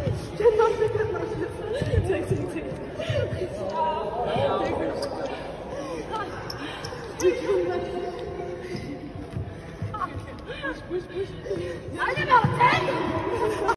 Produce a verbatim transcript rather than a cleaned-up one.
Sen nasıl yakınlaşıyorsun? Çek çek çek. Push push push. Hadi be,